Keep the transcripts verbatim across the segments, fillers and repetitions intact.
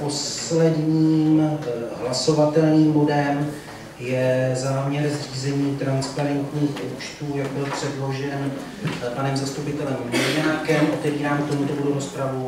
posledním hlasovatelným bodem je záměr zřízení transparentních účtů, jak byl předložen panem zastupitelem Murňákem. Otevírám k tomuto bodu rozpravu.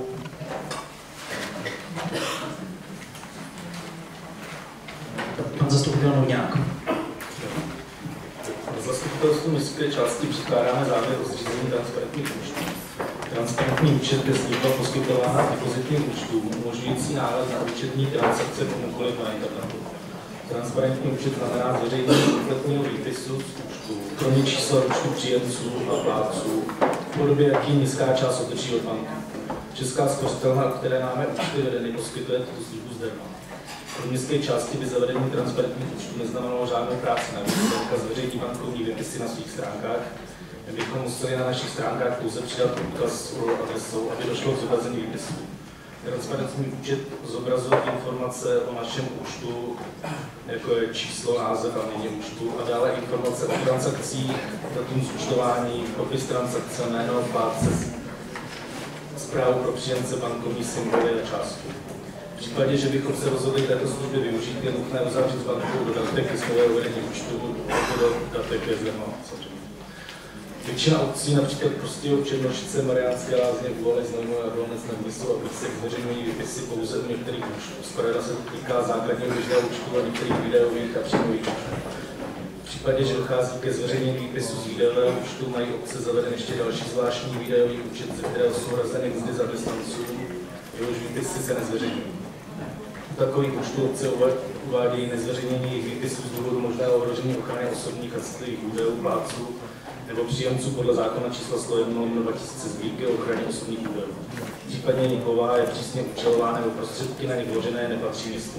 Pan zastupitel Murňák. Zastupitelstvu městské části předkládáme záměr o zřízení transparentních účtů. Transparentní účet je vznikla poskytována depozitním účtům, umožňující náhled na účetní transakce komukoliv na internetu. Transparentní účet znamená zveřejnění kompletního výpisu z účtu, kromě čísla účtu příjemců a plátců, v podobě, jaký městská část otočí od banky. Česká spořitelna, o které máme účty vedeny, poskytuje tuto službu zdarma. Pro městské části by zavedení transparentních účtů neznamenalo žádnou práci navíc, banka zveřejní bankovní výpisy na svých stránkách. My bychom museli na našich stránkách pouze přidat odkaz s adresou, aby došlo k zobrazení výpisu. Transparentní účet zobrazuje informace o našem účtu, jako je číslo, název a jméno účtu, a dále informace o transakcích, datum zúčtování, popis transakce, jméno plátce, zprávu pro příjemce, bankovní symboly a částku. V případě, že bychom se rozhodli této služby využít, je nutné uzavřít s bankou dodatek ke smlouvě uvedení účtu, jako dodatek je zdarma. Většina obcí, například Prostějov, Černošice, Mariánské Lázně, Úvaly, Znojmo a Dolnec nad Nisou a Písek zveřejňují výpisy pouze u některých účtů. Zpravidla se to týká základního běžného účtu a některých videových a příjmových účtů. V případě, že dochází ke zveřejnění výpisu z videového účtu, mají obce zaveden ještě další zvláštní videový účet, ze kterého jsou hrazeny mzdy zaměstnanců, jehož výpisy se nezveřejňují. U takových účtů obce uvádějí nezveřejnění jejich výpisů z důvodu možného ohrožení ochrany osobních a citlivých údajů plátců nebo příjemců podle zákona číslo sto jedna dva tisíce Sbírky o ochraně osobních údajů. Případně jejich povaha je přísně účelová nebo prostředky na ně vložené nepatří městu.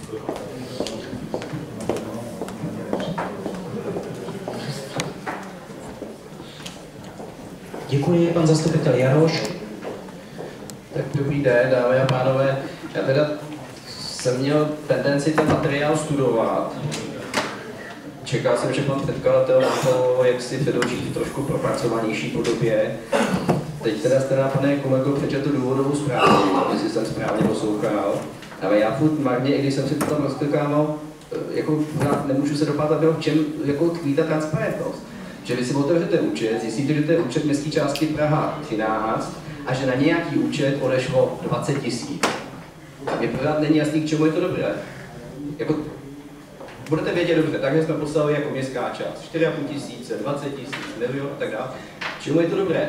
Děkuji, pan zastupitel Jaroš. Tak dobrý den, dámy a pánové. Já teda jsem měl tendenci ten materiál studovat. Čekal jsem, že pan předkladatel na to, jak si předloží v trošku propracovanější podobě. Teď teda jste na pane kolego přečetl důvodovou zprávu, jestli jsem správně poslouchal. Ale já furt marně, i když jsem si to tam rozklikával, jako nemůžu se dopadat, v čem jako tkví ta transparentnost. Že vy si otevřete účet, zjistíte, že to je účet městské části Praha třináct a že na nějaký účet odešlo dvacet tisíc. A mě pořád není jasný, k čemu je to dobré. Jako, budete vědět dobře, takhle jsme poslali jako městská část. čtyři a půl tisíce, dvacet tisíc, milion a tak dále. K čemu je to dobré?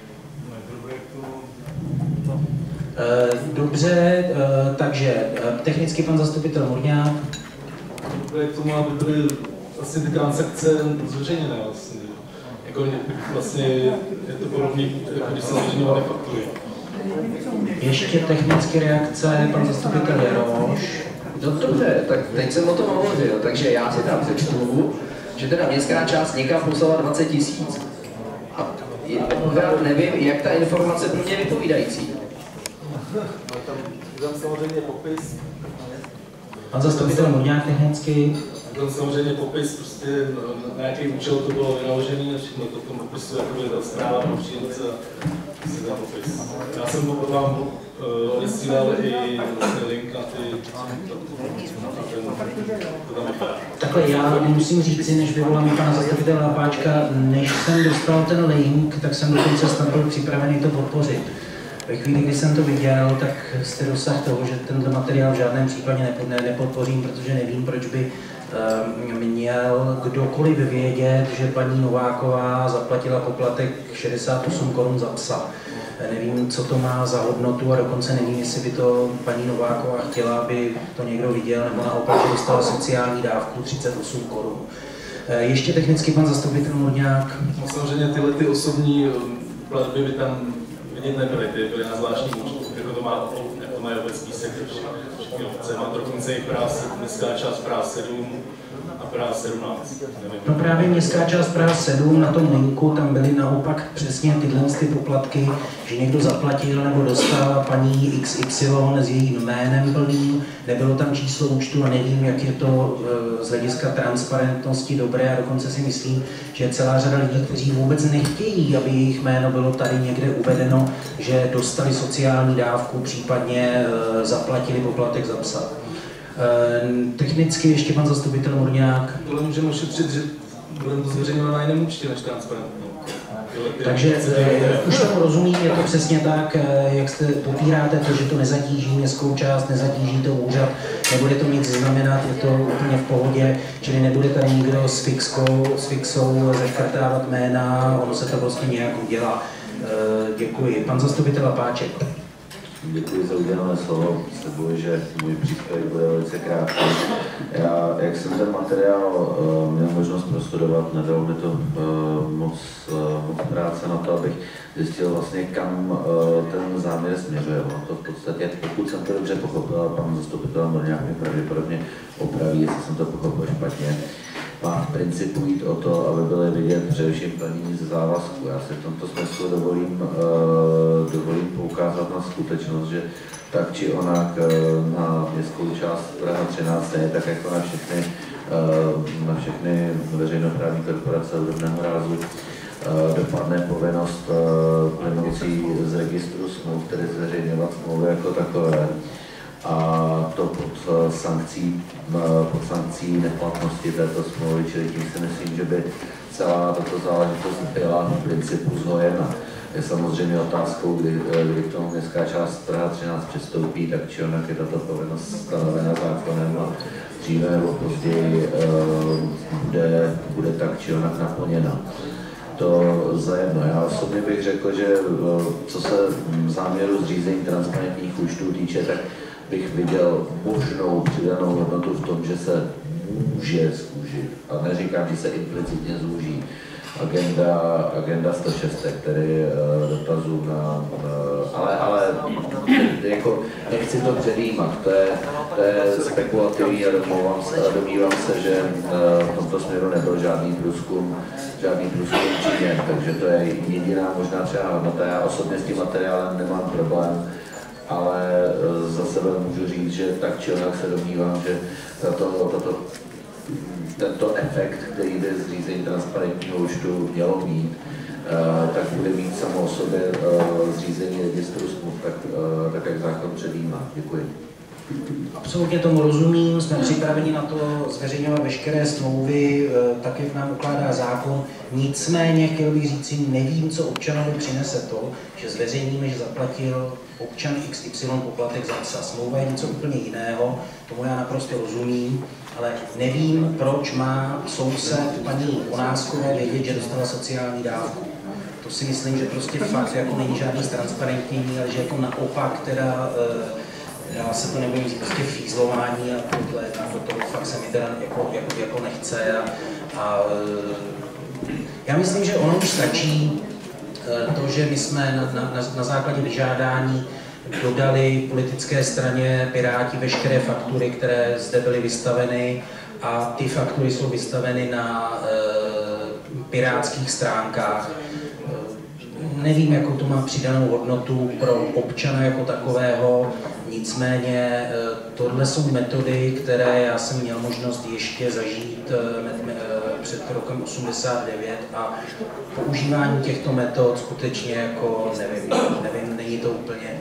Dobře, takže technicky pan zastupitel Murňák. Dobré k tomu, aby byly vlastně ty transakce zveřejněné vlastně. Jako vlastně je to podobné, jako když se zveřejňovaly faktury. Ještě technicky reakce, pan zastupitel Jaroš. No dobře, tak teď jsem o tom hovořil, takže já si tam přečtu, že teda městská část někam poslala dvacet tisíc. A pořád nevím, jak ta informace pro mě vypovídající. Tam, tam samozřejmě popis. Pan zastupitel Murňák technicky. Tam samozřejmě popis, prostě na jaký účel to bylo vynaložené, všechno to v tom popisu, jakoby ta zpráva pro příjemce, si tam popis. Já jsem vám odesílal i vlastně link na ty, to tam vypadá. Takhle já musím říct si, než vyvolám pana zastupitele Lapáčka, než jsem dostal ten link, tak jsem dokonce snad byl připravený to podpořit. Ve chvíli, kdy jsem to viděl, tak jste dosah toho, že tento materiál v žádném případě nepodpořím, protože nevím, proč by měl kdokoliv vědět, že paní Nováková zaplatila poplatek šedesát osm korun za psa. Nevím, co to má za hodnotu a dokonce nevím, jestli by to paní Nováková chtěla, aby to někdo viděl, nebo naopak, že dostala sociální dávku třicet osm korun. Ještě technicky pan zastupitel Murňák. No, samozřejmě tyhle ty osobní platby by tam vidět nebyly, ty byly na zvláštní účtu, jako to má, jako mají obecní sektor, všechny obce, má dokonce i práv, městská část práv sedm A Praha sedmnáct. No právě městská část Praha sedm na tom linku, tam byly naopak přesně tyhle ty poplatky, že někdo zaplatil nebo dostal paní X Y s jejím jménem plným, nebylo tam číslo účtu a nevím, jak je to z hlediska transparentnosti dobré a dokonce si myslím, že je celá řada lidí, kteří vůbec nechtějí, aby jejich jméno bylo tady někde uvedeno, že dostali sociální dávku, případně zaplatili poplatek zapsat. Technicky ještě pan zastupitel Murňák. Tohle můžeme ošetřit, že budeme to zveřejňovat na jiném účtě než transparentně. Takže už tomu rozumím, je to přesně tak, jak jste popíráte to, že to nezatíží městskou část, nezatíží to úřad, nebude to nic znamenat, je to úplně v pohodě, čili nebude tady nikdo s fixkou, s fixou zaškrtávat jména, ono se to prostě nějak udělá. Děkuji. Pan zastupitel Lapáček. Děkuji za udělené slovo. Slibuji, že můj příspěvek bude velice krátký. Já, jak jsem ten materiál uh, měl možnost prostudovat, nedalo mi to uh, moc, uh, moc práce na to, abych zjistil vlastně, kam uh, ten záměr směřuje. No, to v podstatě, pokud jsem to dobře pochopil, pan zastupitel Murňák mě pravděpodobně opraví, jestli jsem to pochopil špatně. Má v principu jít o to, aby byly vidět především plnění ze závazku. Já si v tomto smyslu dovolím, uh, dovolím poukázat na skutečnost, že tak či onak uh, na městskou část Praha třináct je tak jako na všechny, uh, na všechny veřejnoprávní korporace obdobného rázu uh, dopadne povinnost uh, plynoucí z registru smluv, tedy zveřejňovat smlouvy jako takové. A to pod sankcí, pod sankcí neplatnosti této smlouvy, čili tím si myslím, že by celá tato záležitost byla v principu zhojena. Je samozřejmě otázkou, kdy, kdy k tomu městská část Praha třináct přistoupí, tak či onak je tato povinnost stanovena zákonem a dříve nebo později bude, bude tak či onak naplněna. To zajedno. Já osobně bych řekl, že co se záměru zřízení transparentních účtů týče, tak bych viděl možnou přidanou hodnotu v tom, že se může zúžit. A neříkám, že se implicitně zúží agenda, agenda sto šest, tedy uh, dotazů na, uh, ale, ale jako nechci to předjímat, to je, to je spekulativní a domluvám se, domnívám se, že uh, v tomto směru nebyl žádný průzkum, žádný průzkum činěn, takže to je jediná možná třeba hodnota. Já osobně s tím materiálem nemám problém, ale za sebe můžu říct, že tak či onak se domnívám, že tato, tato, tento efekt, který by zřízení transparentního účtu mělo mít, tak bude mít samo o sobě zřízení registru smluv, tak, tak jak zákon předjímá. Děkuji. Absolutně tomu rozumím, jsme připraveni na to zveřejňovat veškeré smlouvy, tak jak nám ukládá zákon. Nicméně chtěl bych říct, nevím, co občanovi přinese to, že zveřejníme, že zaplatil občan X Y poplatek za psa. Smlouva je něco úplně jiného, tomu já naprosto rozumím, ale nevím, proč má soused paní Konáskové vědět, že dostala sociální dávku. To si myslím, že prostě fakt jako není žádný transparentní, ale že jako naopak teda já se to nebojím říct, prostě fízlování a tohle, to, to fakt se mi teda jako, jako, jako nechce. A, a já myslím, že ono už stačí to, že my jsme na, na, na základě vyžádání dodali politické straně Piráti veškeré faktury, které zde byly vystaveny, a ty faktury jsou vystaveny na e, pirátských stránkách. Nevím, jakou to má přidanou hodnotu pro občana jako takového, nicméně tohle jsou metody, které já jsem měl možnost ještě zažít před rokem osmdesát devět a používání těchto metod skutečně jako, nevím, nevím, není to úplně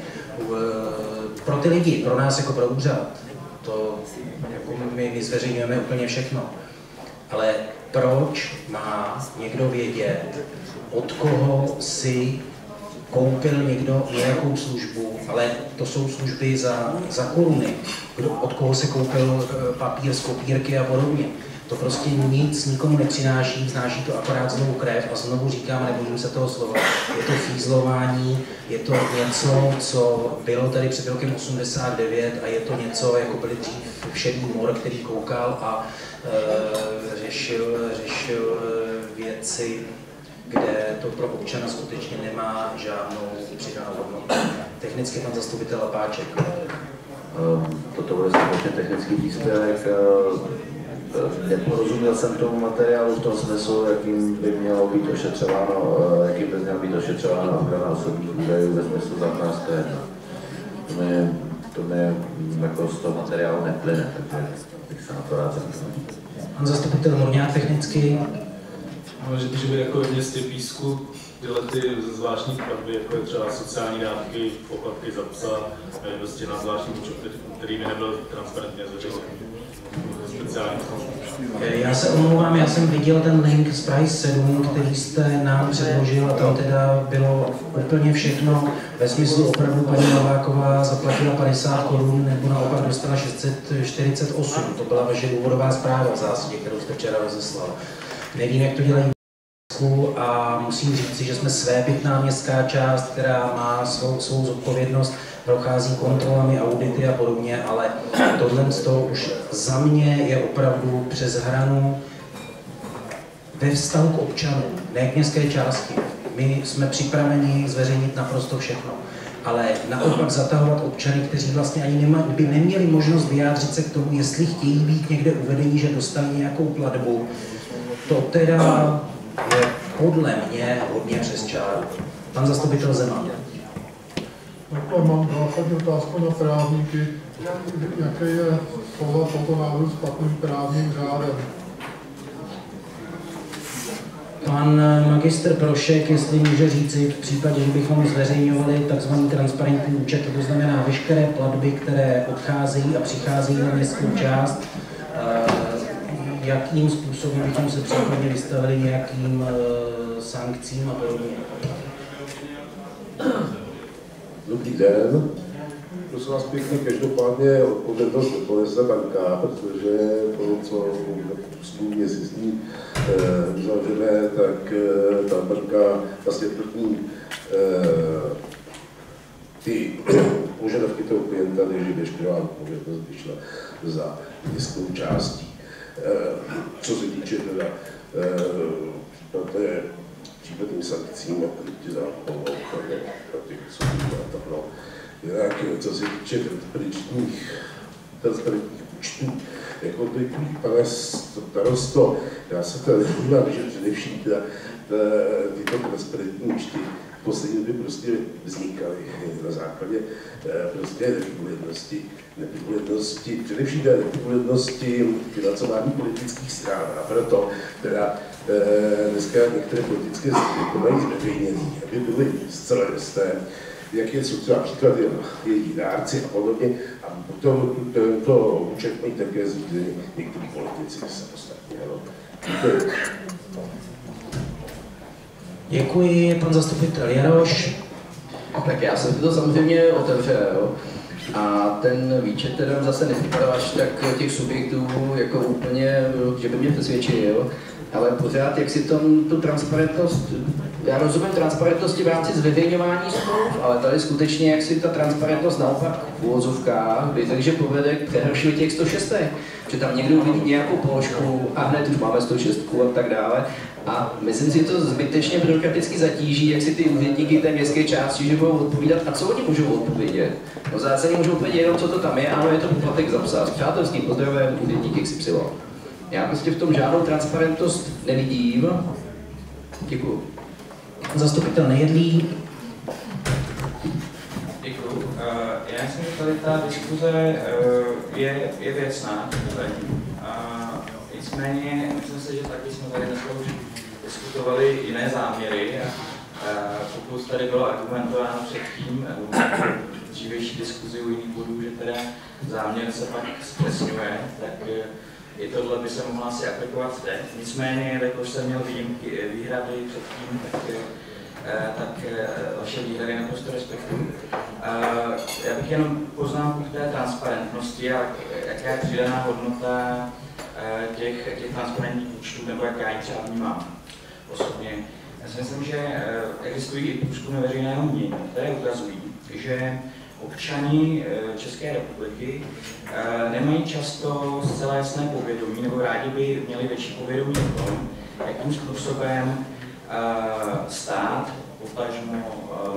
pro ty lidi, pro nás jako pro úřad, to jako my, my zveřejňujeme úplně všechno, ale proč má někdo vědět, od koho si koupil někdo nějakou službu, ale to jsou služby za, za koruny, kdo, od koho se koupil papír z kopírky a podobně. To prostě nic nikomu nepřináší, vznáší to akorát znovu krev a znovu říkám, nebojím se toho slova, je to fízlování, je to něco, co bylo tady před rokem osmdesát devět a je to něco, jako byly dřív všední mor, který koukal a e, řešil, řešil věci, kde to pro občana skutečně nemá žádnou přidanou hodnotu. Technicky pan zastupitel Lapáček. Toto bude skutečně technický příspěvek. neporozuměl jsem tomu materiálu v tom smyslu, jakým by mělo být ošetřováno, jakým by mělo být ošetřováno ochrana osobních údajů ve smyslu zákona sto jedna. To mi, to mi jako z toho materiálu neplyne, takže bych se na to rád zeptal. Pan zastupitel Morňák technicky. No, že, že by jako v městě Písku tyhle ty zvláštní platby, jako je třeba sociální dávky, poplatky za psa, prostě na zvláštní účet, který by nebyl transparentně zveřejněn. Já se omlouvám, já jsem viděl ten link z Prahy sedm, který jste nám předložil a tam teda bylo úplně všechno ve smyslu opravdu paní Nováková zaplatila padesát korun nebo naopak dostala šest set čtyřicet osm. To byla vaše důvodová zpráva v zásadě, kterou jste včera rozeslal. Nevím, jak to dělají a musím říct, že jsme svébytná městská část, která má svou, svou zodpovědnost, prochází kontrolami, audity a podobně, ale tohle z toho už za mě je opravdu přes hranu ve vztahu k občanům, ne k městské části. My jsme připraveni zveřejnit naprosto všechno, ale naopak zatahovat občany, kteří vlastně ani nema, by neměli možnost vyjádřit se k tomu, jestli chtějí být někde uvedení, že dostali nějakou platbu, to teda je podle mě hodně přes čáru. Pan zastupitel Zeman. Takhle mám zásadní otázku na právníky. Jaký je tohle toto návrhu s platným právním řádem? Pan magistr Prošek, jestli může říci, v případě, že bychom zveřejňovali tzv. Transparentní účet, to znamená veškeré platby, které odcházejí a přicházejí na městskou část, jakým způsobem bychom se případně vystavili nějakým sankcím a podobně. Dobrý den. Prosím vás pěkně, každopádně odpovědnost neponese banka, protože to, co smluvně uzavřené, tak ta banka vlastně plní ty požadavky toho klienta, takže veškerá odpovědnost vyšla za městskou částí. Co se týče teda případným sankcím a proti zákonů a těch soudů a tak. Jinak, co se týče transparentních, transparentních účtů, jako by, pane starosto, já se tady dívám, že především teda, tyto transparentní účty v poslední době prostě vznikaly na základě prostě nevypovědnosti, nevypovědnosti, především nevypovědnosti financování politických stran. A proto teda dneska některé politické strany mají zveřejnění, aby byly zcela jisté, jak je, jsou třeba příklad její dárci a podobně, a potom tento účet mají také zřízení někteří politici samostatně. Děkuji. Děkuji, pan zastupitel Jaroš. Tak já jsem to samozřejmě otevřel a ten výčet teda zase nevypadal až tak těch subjektů jako úplně, že by mě přesvědčil, ale pořád jak si tom, tu transparentnost, já rozumím transparentnosti v rámci zveřejňování smluv, ale tady skutečně jak si ta transparentnost naopak v úvozovkách, že povede k přehršili těch sto šest, že tam někdo uvidí nějakou položku a hned už máme sto šest a tak dále. A myslím si, že to zbytečně byrokraticky zatíží, jak si ty úředníky té městské části, že budou odpovídat. A co oni můžou odpovědět? No v zásadě můžou odpovědět jenom, co to tam je, ano, je to poplatek za psa. S přátelským pozdravem úředník iks ypsilon. Já prostě v tom žádnou transparentnost nevidím. Děkuju. Zastupitel Nejedlý. Děkuju. Uh, já myslím, že tady ta diskuze uh, je, je věcná. Uh, nicméně, myslím si, že taky jsme tady dneska už diskutovali jiné záměry. A, uh, pokud tady bylo argumentováno předtím v dřívější diskuzi u jiných bodů, že teda záměr se pak zpřesňuje, tak uh, i tohle by se mohlo asi aplikovat teď. Nicméně, jakož jsem měl výjimky, výhrady předtím, tak, tak vaše výhrady naprosto respektuju. Já bych jenom poznámku k té transparentnosti a jaká je přidaná hodnota těch, těch transparentních účtů, nebo jaká ji třeba vnímám osobně. Já si myslím, že existují i průzkumy veřejného mínění, které ukazují, že občani České republiky nemají často zcela jasné povědomí, nebo rádi by měli větší povědomí o tom, jakým způsobem stát, potažmo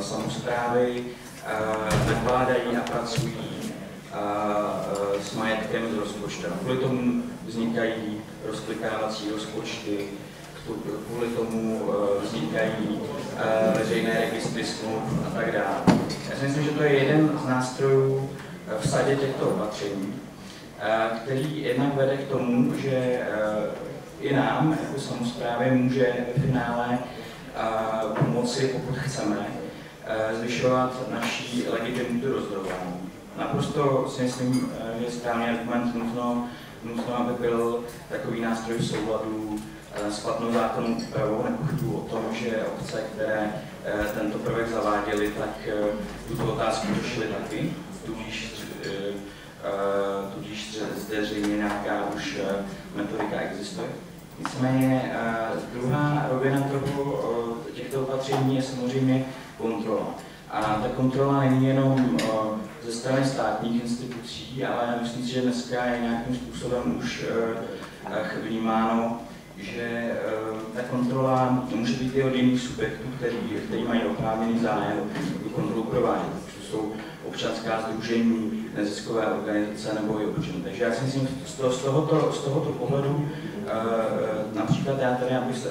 samosprávy nakládají a pracují s majetkem schodkem s rozpočtem. Kvůli tomu vznikají rozklikávací rozpočty, kvůli tomu vznikají veřejné registry smluv a tak dále. Já si myslím, že to je jeden z nástrojů v sadě těchto opatření, který jednak vede k tomu, že i nám, jako samosprávě, může ve finále pomoci, pokud chceme, zvyšovat naší legitimitu rozhodování. Naprosto si myslím, že je správný argument nutno, nutno, aby byl takový nástroj v souladu s platnou zákonnou úpravou. Nepochybuji o tom, že obce, které tento prvek zaváděly, tak tuto otázku řešily taky, tudíž, tudíž zde zřejmě nějaká už metodika existuje. Nicméně druhá rovina toho, těchto opatření je samozřejmě kontrola. A ta kontrola není jenom ze strany státních institucí, ale myslím si, že dneska je nějakým způsobem už vnímáno, že ta kontrola může být i od jiných subjektů, který, který mají oprávněný zájem tu kontrolu provádět. To jsou občanská sdružení, neziskové organizace nebo i občany. Takže já si myslím, z, to, z, tohoto, z tohoto pohledu například já tady abych,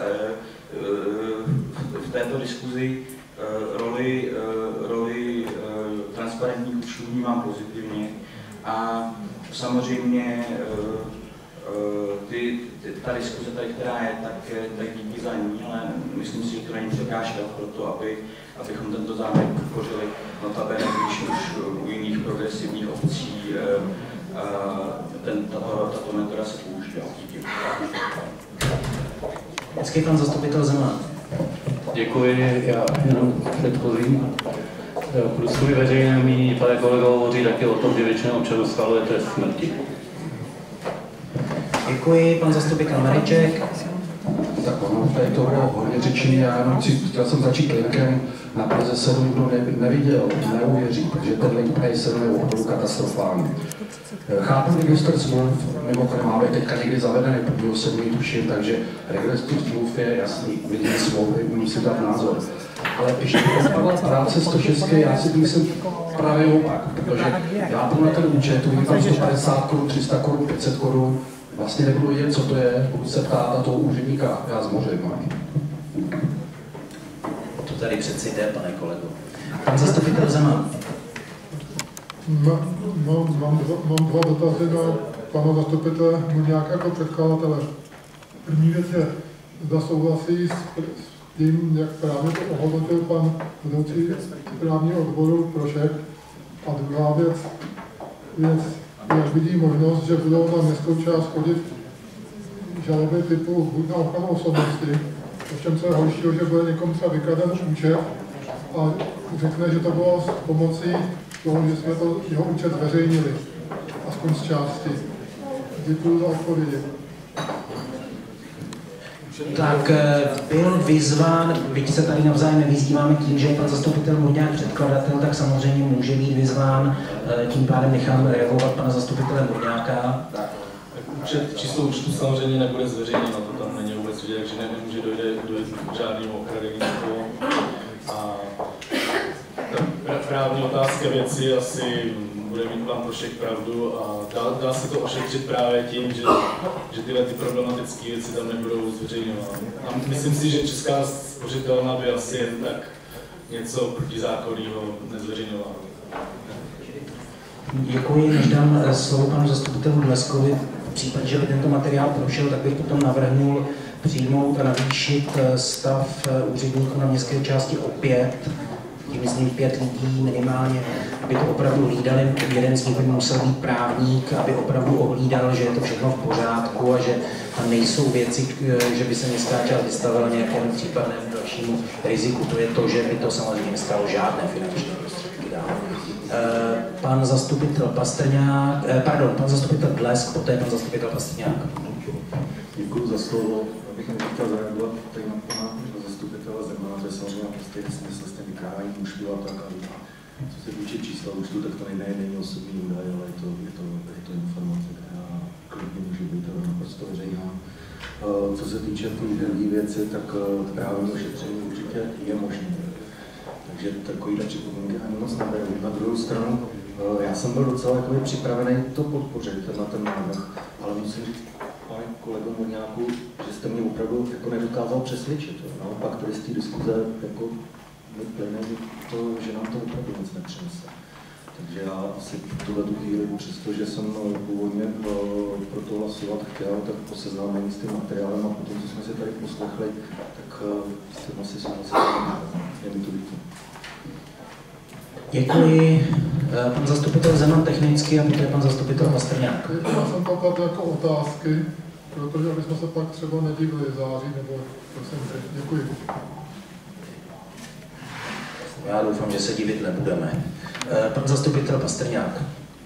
v této diskuzi roli, roli transparentních účtů vnímám pozitivně a samozřejmě ty, ty, ta diskuze tady, která je, tak, tak díky za ní, ale myslím si, že to není překážka pro to, aby, abychom tento záměr podpořili. Notabene, když už u jiných progresivních obcí ten, tato, tato metoda se používá. Díky. Hezký pan zastupitel Zeman. Děkuji, já jenom předchozím. Průzkumy veřejné mínění, pane kolego, hovoří taky o tom, že většina občanů schvaluje trest smrti. Děkuji, pan zastupitel Mariček. Tak ono, tady to bylo hodně řečení, já jenom chci, chtěl jsem začít linkem na Praze sedm, kdo ne, neviděl, neuvěří, protože ten link Praze sedm je opravdu katastrofální. Chápu registr smluv, mimochodem máme teďka někdy zavedený, protože se mi tuším, takže registr smluv je jasný, vidím smlouvy, musí dát názor. Ale ještě opravdu práce sto šest, já si myslím právě opak, protože já půjdu na ten účet, uvidím tam sto padesát korun, tři sta korun, pět set korun, vlastně nebudu vědět, co to je, pokud se ptá na toho úředníka, já zmořím. To tady přeci jde, pane kolego. Pan zastupitel Zeman. Mám, mám, mám, dva, mám dva dotazy na pana zastupitele Muňáka jako předkladatele. První věc je, zda souhlasí s tím, jak právě to ohodnotil pan vedoucí právního odboru Prošek. A druhá věc, věc jak vidí možnost, že budou na městskou část chodit žaloby typu buď na ochranu osobnosti, ovšem co je horšího, že bude někomu třeba vykraden účet a řekne, že to bylo s pomocí toho, že jsme to jeho účet zveřejnili, aspoň z části. Děkuji za odpovědi. Tak byl vyzván, byť se tady navzájem nevyzýváme tím, že je pan zastupitel Muňák předkladatel, tak samozřejmě může být vyzván, tím pádem nechám reagovat pana zastupitele Muňáka. Tak, účet, číslo účtu samozřejmě nebude zveřejněno, to tam není vůbec vidět, takže nemůže dojde, dojde k žádnému okradení. A ta právní otázka věci asi bude mít pan Prošek pravdu a dá, dá se to ošetřit právě tím, že, že tyhle ty problematické věci tam nebudou zveřejňovány. A myslím si, že Česká spořitelna by asi jen tak něco protizákonného nezveřejňovala. Děkuji, než dám slovo panu zastupitelu Dleskovi. V případě, že by tento materiál prošel, tak bych potom navrhnul přijmout a navýšit stav úředníků na městské části o pět. Tím myslím pět lidí minimálně, aby to opravdu hlídali. Jeden z nich by musel být právník, aby opravdu ohlídal, že je to všechno v pořádku a že tam nejsou věci, že by se městská část vystavila nějakému případnému dalšímu riziku. To je to, že by to samozřejmě nestalo žádné finanční prostředky dál. Pan zastupitel Pastrňák, pardon, pan zastupitel Blesk, poté pan zastupitel Pastrňák. Děkuji za slovo. Abych jen chtěl zareagovat tady na pana zastupitele Zemana, to je samozřejmě prostě smysl s tím vykrádáním účtu a tak. A co se týče čísla účtu, tak to nejde, není osobní údaj, ale je to, je to, je to informace, která klidně může být naprosto veřejná. Co se týče té věci, tak právě ošetření určitě je možné. Takže takovýhle připomínky ani moc neberu. Na druhou stranu Já jsem byl docela jakoby připravený to podpořit, tenhle ten návrh, ale musím říct, pane kolego Murňáku, že jste mě opravdu jako nedokázal přesvědčit. Naopak tady z té diskuze jako mi plyne to, že nám to opravdu nic nepřinese. Takže já asi v tuhle tu chvíli, přestože jsem původně pro to hlasovat chtěl, tak po seznámení s tím materiálem a potom, co jsme si tady poslechli, tak jsem asi souhlasil. Je mi to líto. Děkuji. Pan zastupitel Zeman technicky a poté pan zastupitel Pastrňák. Já jsem to kladl jako otázky, protože abychom se pak třeba nedivili září nebo prosím. Děkuji. Já doufám, že se divit nebudeme. Pan zastupitel Pastrňák.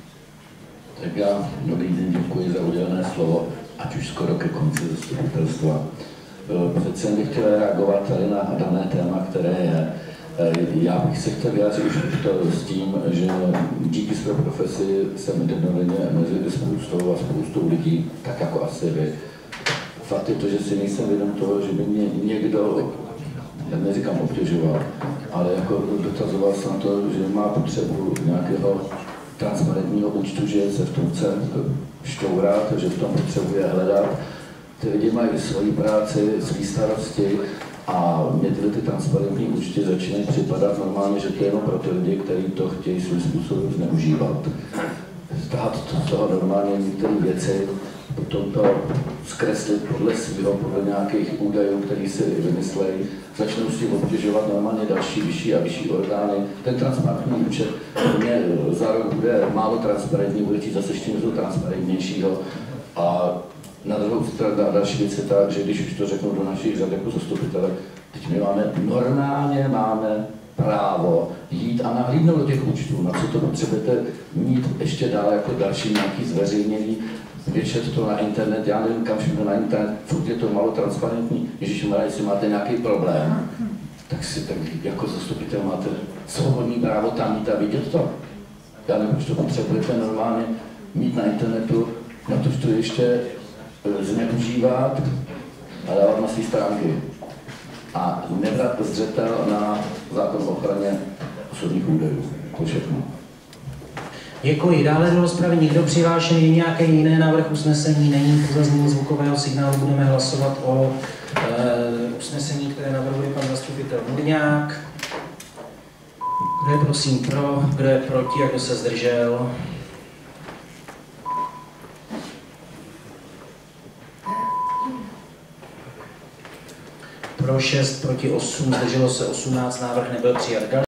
Tak já dobrý den, děkuji za udělené slovo, ať už skoro ke konci zastupitelstva. Přece bych chtěl reagovat tady na dané téma, které je. Já bych se chtěl vyjádřit už to s tím, že díky své profesi jsem jednodenně mezi spoustou a spoustou lidí, tak jako asi vy. Fakt je to, že si nejsem vědom toho, že by mě někdo, já neříkám obtěžoval, ale jako dotazoval se na to, že má potřebu nějakého transparentního účtu, že se v tom chce šťourat, že v tom potřebuje hledat. Ty lidi mají svoji práci, své starosti a mě tyhle ty transparentní účty začínají připadat normálně, že to je jenom pro ty lidi, kteří to chtějí svým způsobem zneužívat. Stát z toho normálně některé věci, potom to zkreslit podle svého, podle nějakých údajů, který si vymyslejí, začnou s tím obtěžovat normálně další vyšší a vyšší orgány. Ten transparentní účet pro mě za rok bude málo transparentní, bude chtít zase ještě něco transparentnějšího. A na druhou stranu další věc je tak, že když už to řeknu do našich řad jako zastupitele, teď my máme, normálně máme právo jít a nahlídnout do těch účtů, na co to potřebujete mít ještě dál jako další nějaký zveřejnění, věšet to na internet, já nevím kam všechno na internet, furt je to málo transparentní, ježišmarja, jestli máte nějaký problém, tak si tak jako zastupitel máte svobodný právo tam jít a vidět to. Já nevím, proč to potřebujete normálně mít na internetu, na to, že to ještě zneužívat a dávat na své stránky. A nebrat zřetel na zákon o ochraně osobních údajů. To všechno. Děkuji. Dále do rozpravy nikdo přihlášený, je nějaký jiný návrh usnesení, není po zaznění zvukového signálu, budeme hlasovat o e, usnesení, které navrhuje pan zastupitel Murňák. Kdo je prosím pro, kdo je proti a kdo se zdržel? Pro šest, proti osm, zdrželo se osmnáct, návrh nebyl přijat.